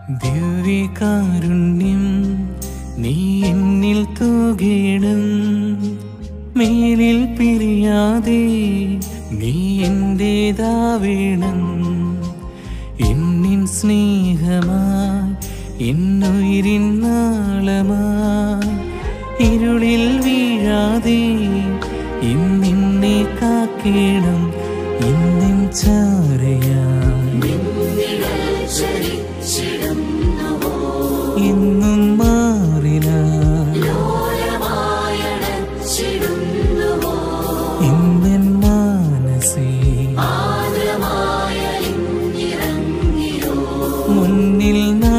ദിവ്യകാരുണ്യം നീ എന്നിൽ തൂകേണം, മേലിൽ പിരിയാതെ നീ എന്റേതാവേണം. എന്നിൻ സ്നേഹമായി എന്നുയിരിൻ നാളമായി ഇരുളിൽ വീഴാതെ ഇന്നിന്നെ കാക്കേണം. ഇന്നിൻ ചാരയായി ഇന്നും മാറിനായി ഇന്നൻ മാനസേ മുന്നിൽ